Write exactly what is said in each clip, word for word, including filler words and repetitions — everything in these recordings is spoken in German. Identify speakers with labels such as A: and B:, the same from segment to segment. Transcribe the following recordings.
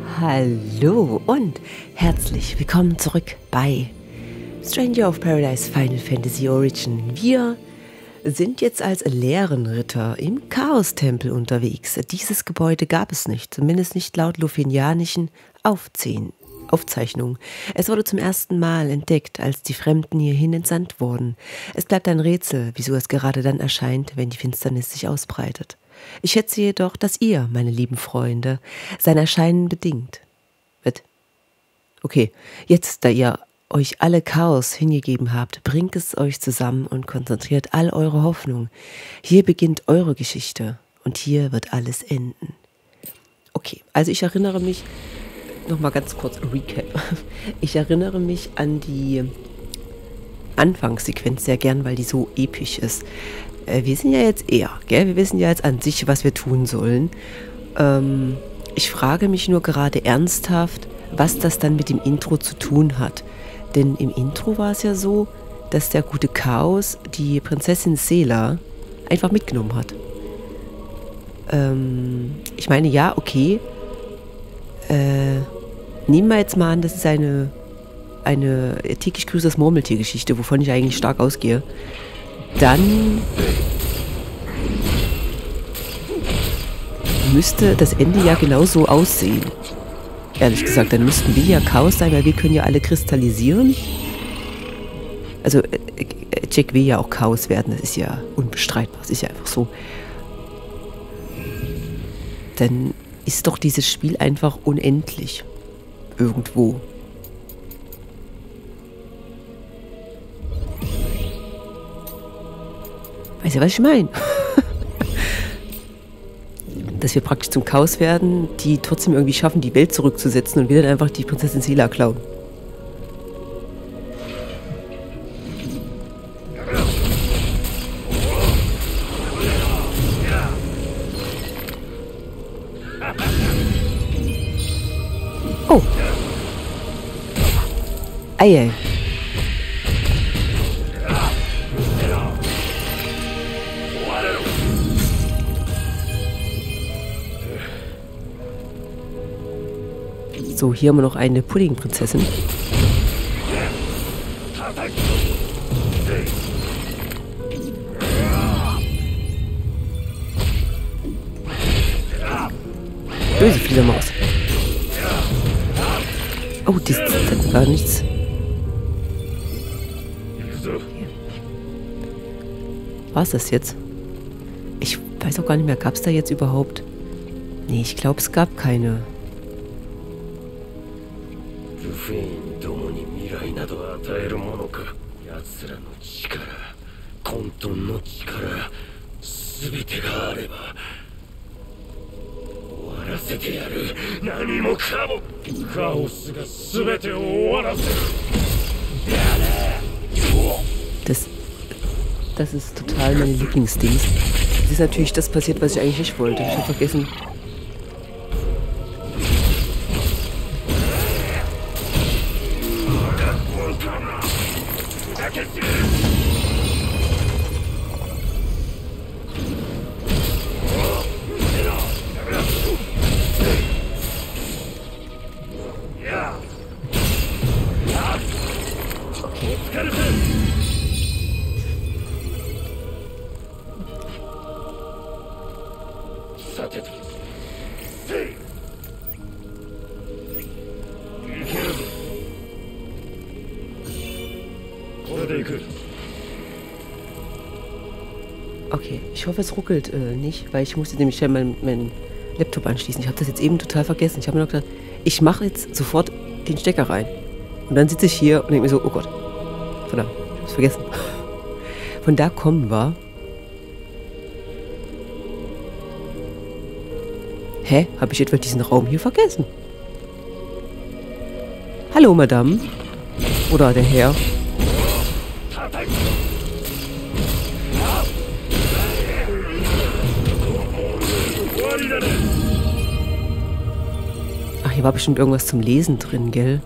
A: Hallo und herzlich willkommen zurück bei Stranger of Paradise Final Fantasy Origin. Wir sind jetzt als Lehrenritter im Chaos-Tempel unterwegs. Dieses Gebäude gab es nicht, zumindest nicht laut lufenianischen Aufzählen. Aufzeichnung. Es wurde zum ersten Mal entdeckt, als die Fremden hierhin entsandt wurden. Es bleibt ein Rätsel, wieso es gerade dann erscheint, wenn die Finsternis sich ausbreitet. Ich schätze jedoch, dass ihr, meine lieben Freunde, sein Erscheinen bedingt. Wird. Okay, jetzt, da ihr euch alle Chaos hingegeben habt, bringt es euch zusammen und konzentriert all eure Hoffnung. Hier beginnt eure Geschichte und hier wird alles enden. Okay, also ich erinnere mich, nochmal ganz kurz Recap. Ich erinnere mich an die Anfangssequenz sehr gern, weil die so episch ist. Äh, wir sind ja jetzt eher, gell? Wir wissen ja jetzt an sich, was wir tun sollen. Ähm, ich frage mich nur gerade ernsthaft, was das dann mit dem Intro zu tun hat. Denn im Intro war es ja so, dass der gute Chaos die Prinzessin Seele einfach mitgenommen hat. Ähm, ich meine, ja, okay. Äh, nehmen wir jetzt mal an, das ist eine, eine täglich grüßt das Murmeltier-Geschichte, wovon ich eigentlich stark ausgehe. Dann müsste das Ende ja genauso aussehen. Ehrlich gesagt, dann müssten wir ja Chaos sein, weil wir können ja alle kristallisieren. Also Jack will ja auch Chaos werden, das ist ja unbestreitbar, das ist ja einfach so. Dann ist doch dieses Spiel einfach unendlich. Irgendwo. Weißt du, was ich meine? Dass wir praktisch zum Chaos werden, die trotzdem irgendwie schaffen, die Welt zurückzusetzen und wir dann einfach die Prinzessin Seele klauen. Oh. Eieiei. So, hier haben wir noch eine Puddingprinzessin. Böse Fledermaus. Oh, das, das war nichts. War es das jetzt? Ich weiß auch gar nicht mehr, gab es da jetzt überhaupt? Nee, ich glaube, es gab keine. Das, das ist total meine Lieblingsdings. Das ist natürlich das passiert, was ich eigentlich nicht wollte. Ich habe vergessen. Okay, ich hoffe, es ruckelt äh, nicht, weil ich musste nämlich schnell meinen mein Laptop anschließen. Ich habe das jetzt eben total vergessen. Ich habe mir noch gedacht, ich mache jetzt sofort den Stecker rein. Und dann sitze ich hier und denke mir so, oh Gott, verdammt, ich habe es vergessen. Von da kommen wir. Hä? Habe ich etwa diesen Raum hier vergessen? Hallo, Madame. Oder der Herr. Ach, hier war bestimmt irgendwas zum Lesen drin, gell?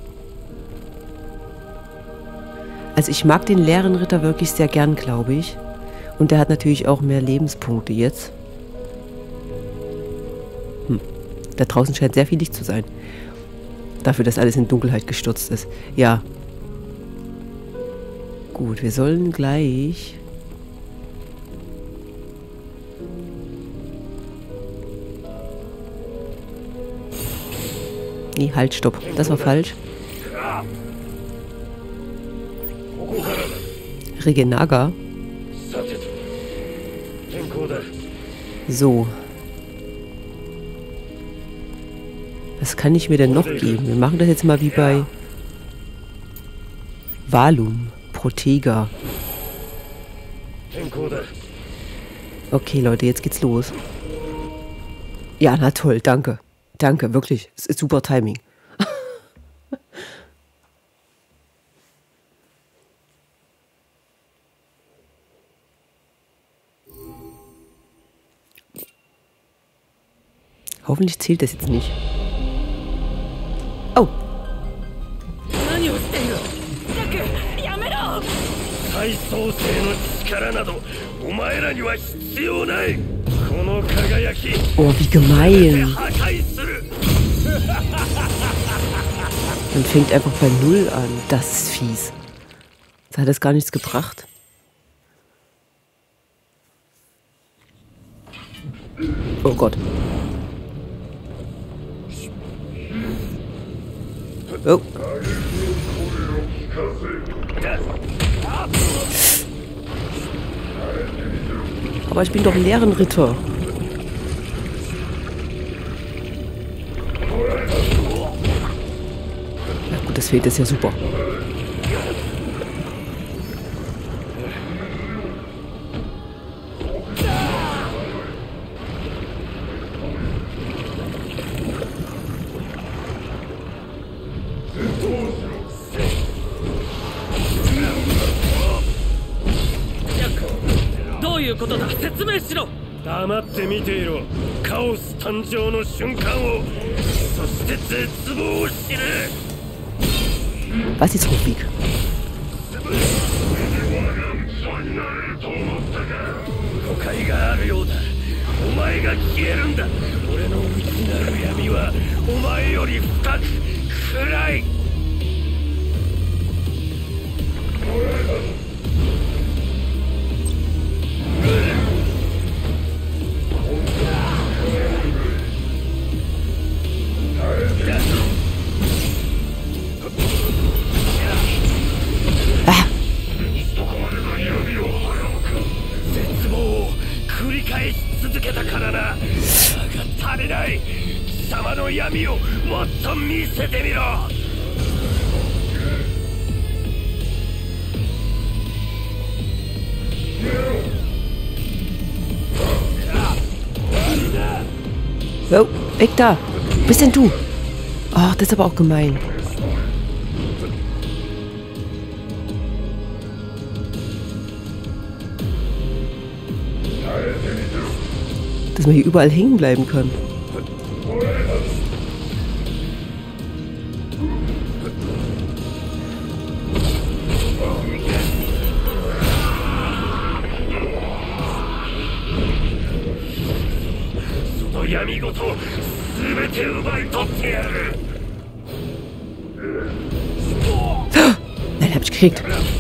A: Also ich mag den Lehrenritter wirklich sehr gern, glaube ich. Und der hat natürlich auch mehr Lebenspunkte jetzt. Hm. Da draußen scheint sehr viel Licht zu sein. Dafür, dass alles in Dunkelheit gestürzt ist. Ja. Gut, wir sollen gleich... Nee, halt, stopp. Das war falsch. Regenaga. So. Was kann ich mir denn noch geben? Wir machen das jetzt mal wie bei Valum, Protega. Okay, Leute, jetzt geht's los. Ja, na toll, danke. Danke, wirklich. Es ist super Timing. Hoffentlich zählt das jetzt nicht. Oh. Oh, wie gemein. Man fängt einfach bei Null an. Das ist fies. Da hat es gar nichts gebracht. Oh Gott. Oh. Aber ich bin doch ein Lehrenritter. Ja gut, das fehlt, ist ja super. Was ist Rubik? Oh, weg da. Wo bist denn du? Ach, das ist aber auch gemein. Dass man hier überall hängen bleiben kann. Nein, hab ich gekriegt.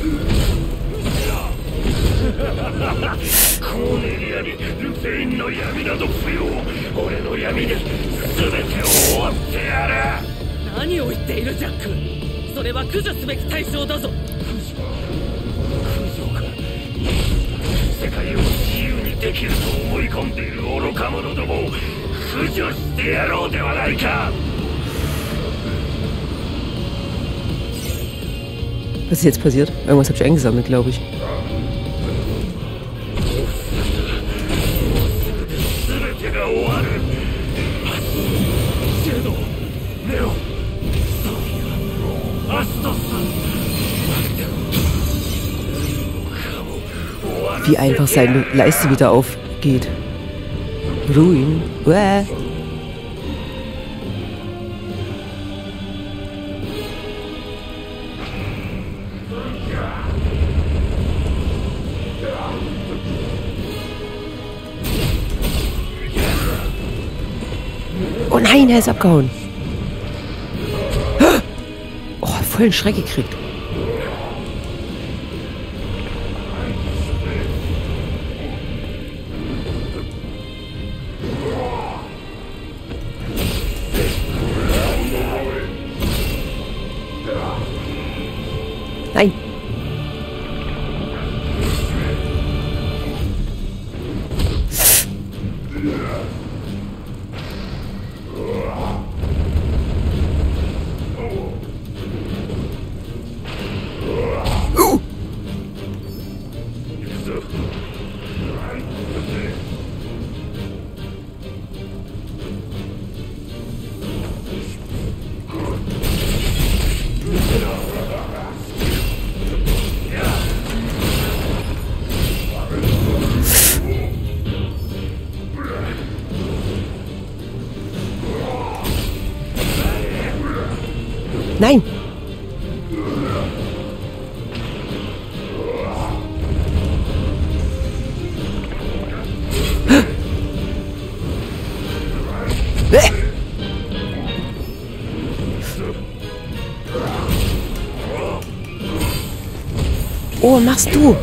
A: Was ist jetzt passiert? Irgendwas habe ich eingesammelt, glaube ich. Wie einfach seine Leiste wieder aufgeht. Ruin. Uäh. Oh nein, er ist abgehauen. vollen Schreck gekriegt. Nein. Uh. Nein! Äh. Oh, was machst du?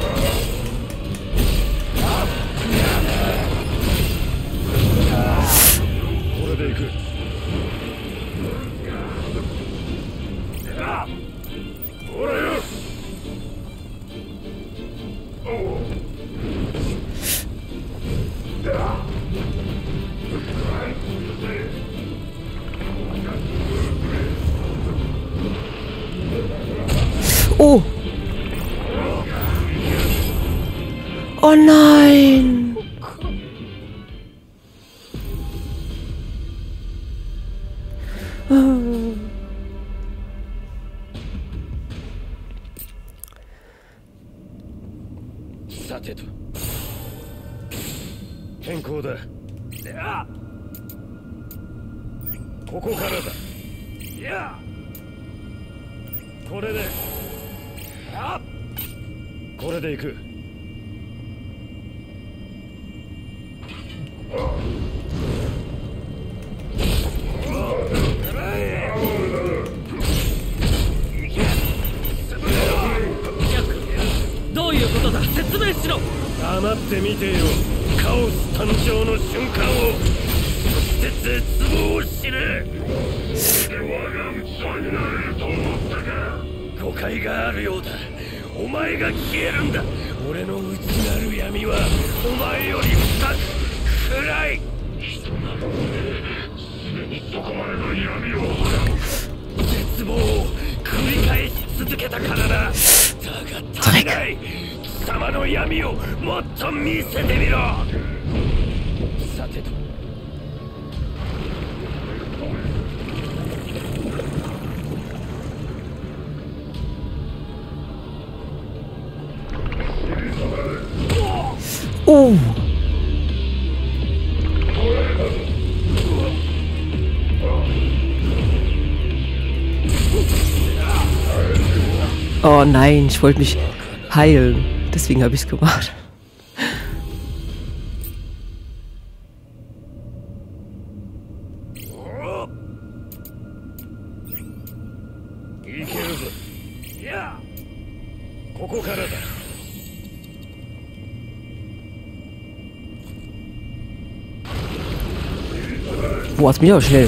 A: Oh! Oh nein! Oh.
B: Sateと健康だ。ここからだ。いやこれでこれで行く。どういうことだ、説明しろ。黙って見てよ。カオス誕生の瞬間を、そして絶望を知れ。誤解があるようだ。お前が消えるんだ。俺の内なる闇はお前より深く暗い。絶望を繰り返し続けたからな。だが足りない。貴様の闇をもっと見せてみろ。さてと
A: Oh. Oh nein, ich wollte mich heilen. Deswegen habe ich es gemacht. Boah, ist mir aber schnell.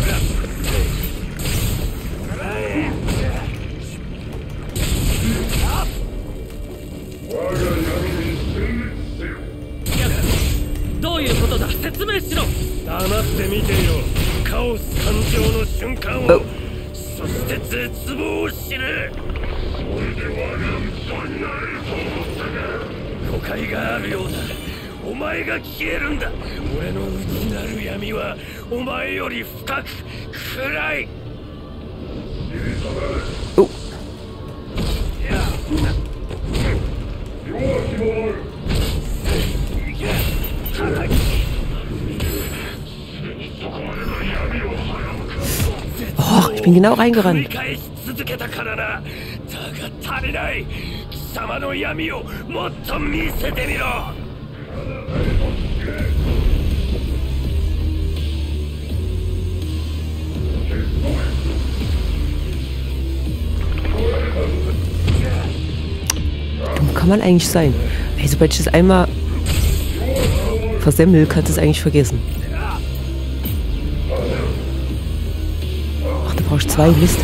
A: Oh. Oh, ich bin genau reingerannt. kann man eigentlich sein? Ey, sobald ich das einmal versemmel, kannst du es eigentlich vergessen. Ach, da brauchst du zwei Mist.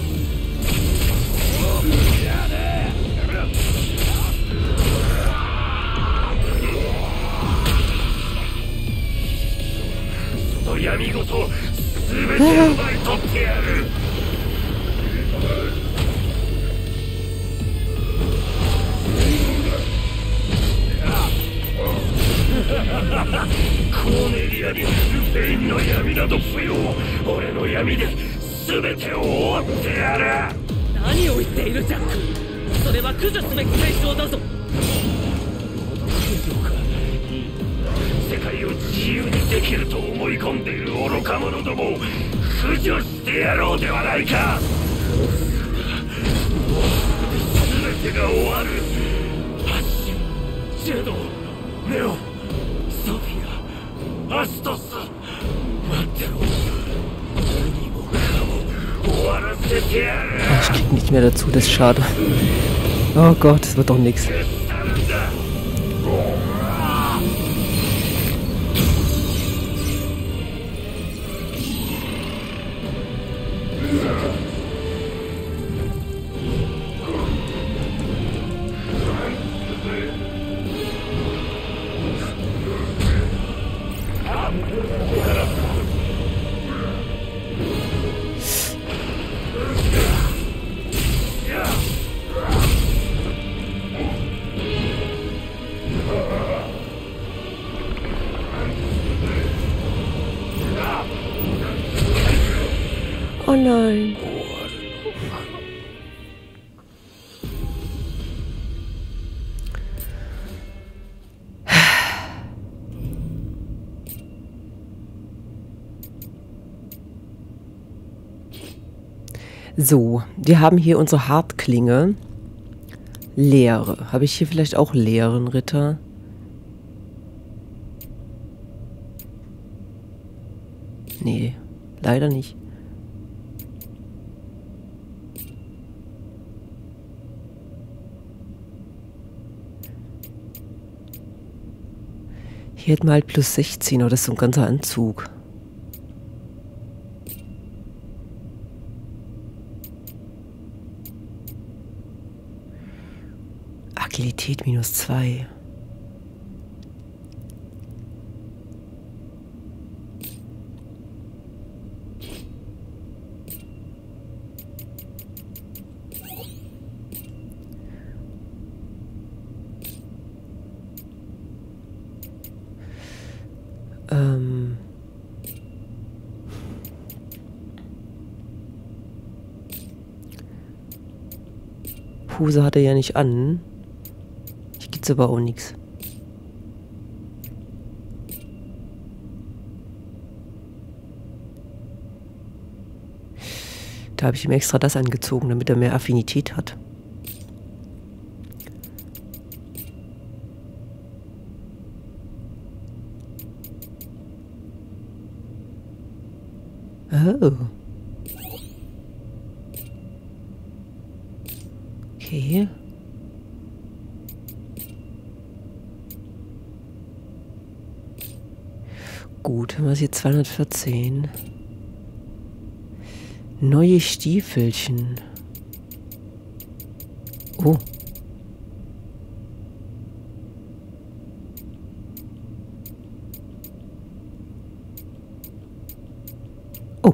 A: Ich krieg nicht mehr dazu, das ist schade. Oh Gott, das wird doch nichts. Oh nein. So, wir haben hier unsere Hartklinge. Leere. Habe ich hier vielleicht auch leeren Ritter? Nee, leider nicht. Hier hätten wir halt plus sechzehn, aber das ist so ein ganzer Anzug. Agilität minus zwei. Ähm. Hose hat er ja nicht an. Hier gibt's aber auch nichts. Da habe ich ihm extra das angezogen, damit er mehr Affinität hat. Oh. Okay. Gut, haben wir jetzt zweihundertvierzehn. Neue Stiefelchen. Oh. Oh.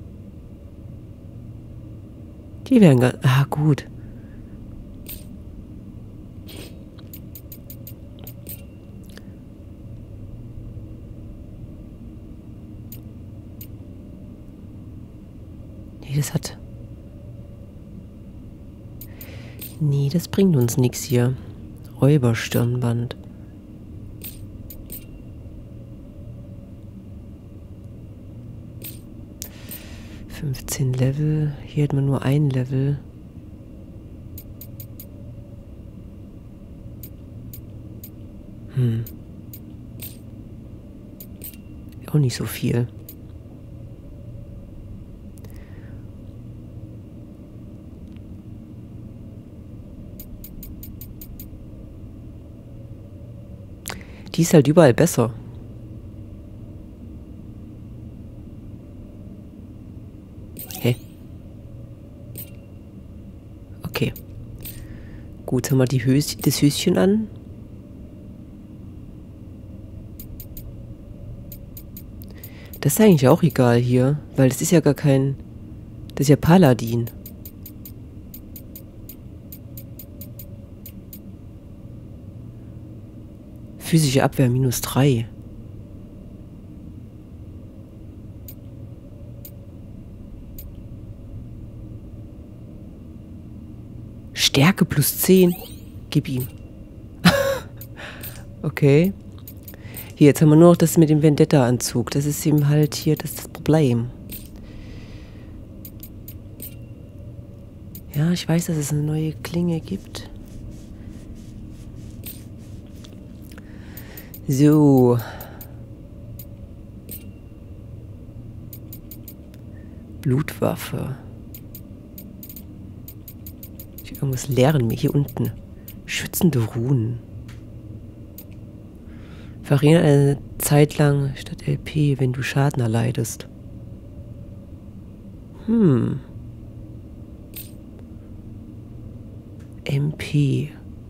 A: Die werden gar... Ah, gut. Nee, das hat... Nee, das bringt uns nichts hier. Räuberstirnband. fünfzehn Level. Hier hat man nur ein Level. Hm. Auch nicht so viel. Die ist halt überall besser. Hä? Okay. Gut, haben wir die Hös das Höschen an. Das ist eigentlich auch egal hier, weil das ist ja gar kein... Das ist ja Paladin. Physische Abwehr minus drei. Stärke plus zehn. Gib ihm. Okay. Hier, jetzt haben wir nur noch das mit dem Vendetta-Anzug. Das ist eben halt hier das, das Problem. Ja, ich weiß, dass es eine neue Klinge gibt. So. Blutwaffe. Ich irgendwas lernen mir hier unten. Schützende Runen. Verringert eine Zeit lang statt L P, wenn du Schaden erleidest. Hm. M P.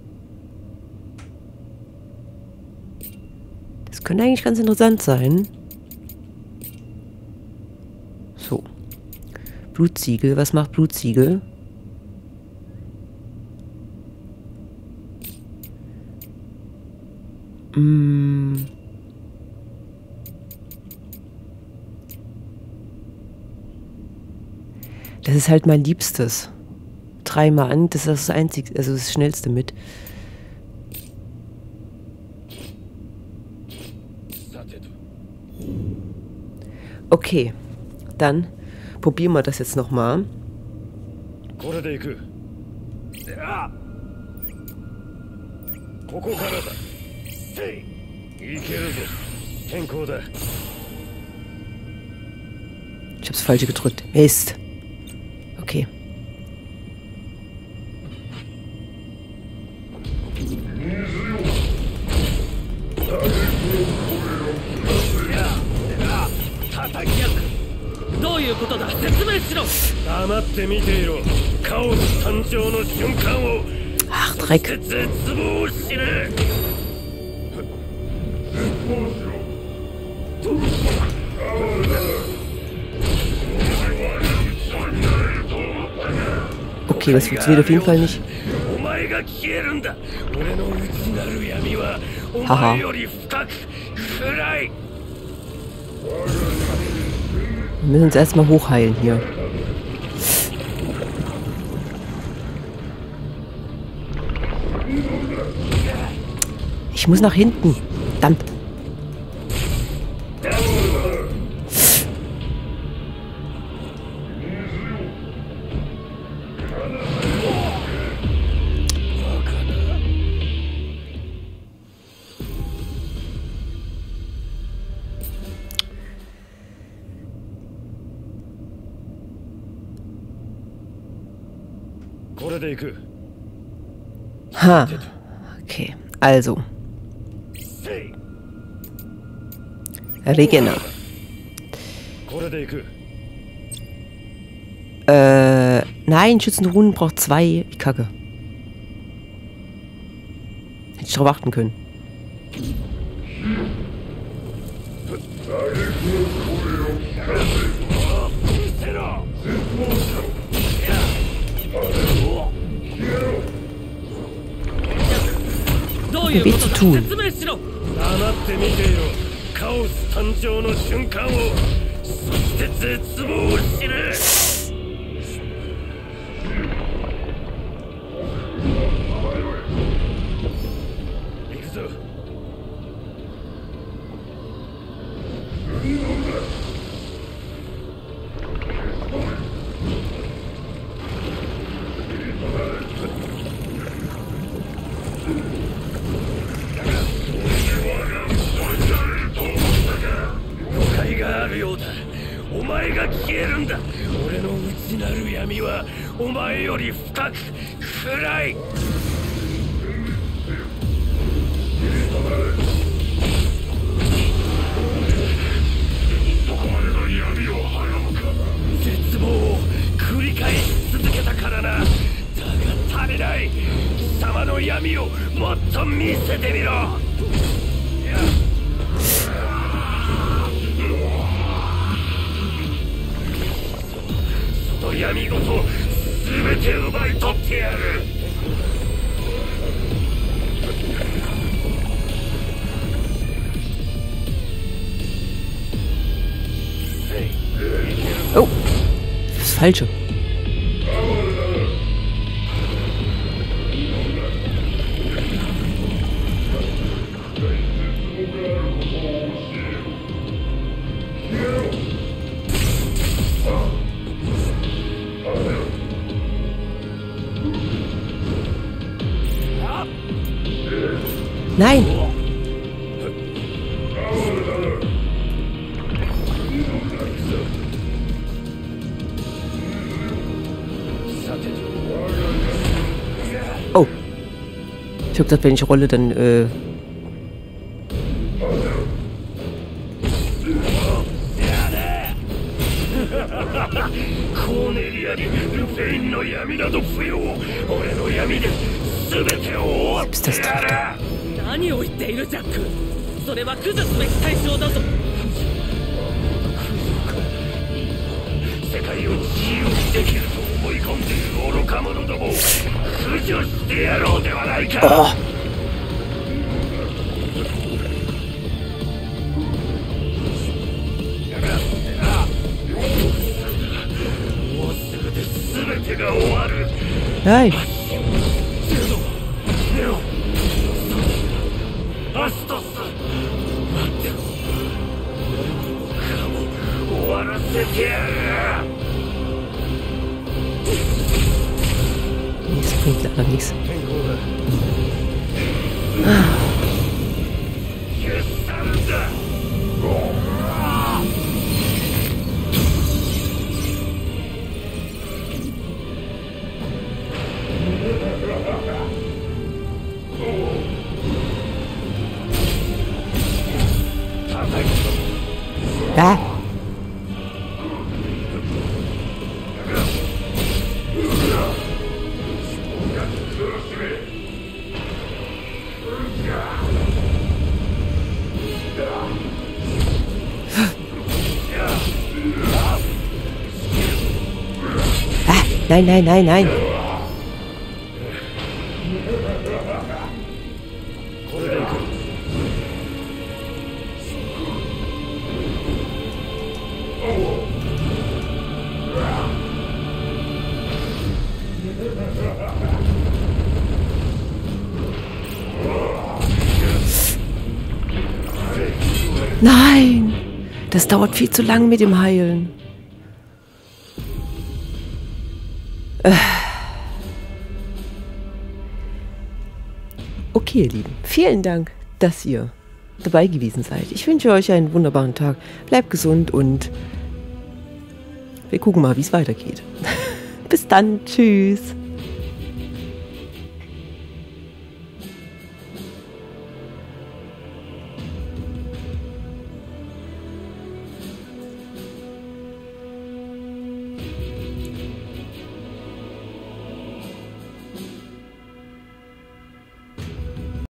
A: Das könnte eigentlich ganz interessant sein. So. Blutsiegel. Was macht Blutsiegel? Mm. Das ist halt mein Liebstes. Dreimal an, das ist das einzige, also das schnellste mit. Okay, dann probieren wir das jetzt nochmal. Ich hab's falsch gedrückt. Mist. Okay. Ach, Dreck. Okay, das funktioniert auf jeden Fall nicht. Haha. Wir müssen uns erstmal hochheilen hier. Ich muss nach hinten. Verdammt. Ha. Okay, also. Regener. Äh, nein, schützende Runen braucht zwei. Wie kacke. Hätte ich drauf achten können. Mir weh zu tun.
B: の闇をもっと見せてみろ。その闇ごと全て奪い取ってやる。
A: Oh, das Falsche. Nein! Oh. Ich hab gedacht, wenn ich rolle, dann, äh...
B: コーネリアに全員の闇など不要。俺の闇で全てを終わってやる。
C: 何を言っているジャック。それは駆除すべき対象だぞ。
B: 世界を自由にできると思い込んでいる愚か者どもを駆除してやろうではないか。
A: ああ。Nein! Das bringt leider nichts. Ah. Ah, nein, nein, nein, nein. Nein! Das dauert viel zu lang mit dem Heilen. Okay, ihr Lieben. Vielen Dank, dass ihr dabei gewesen seid. Ich wünsche euch einen wunderbaren Tag. Bleibt gesund und wir gucken mal, wie es weitergeht. Bis dann. Tschüss.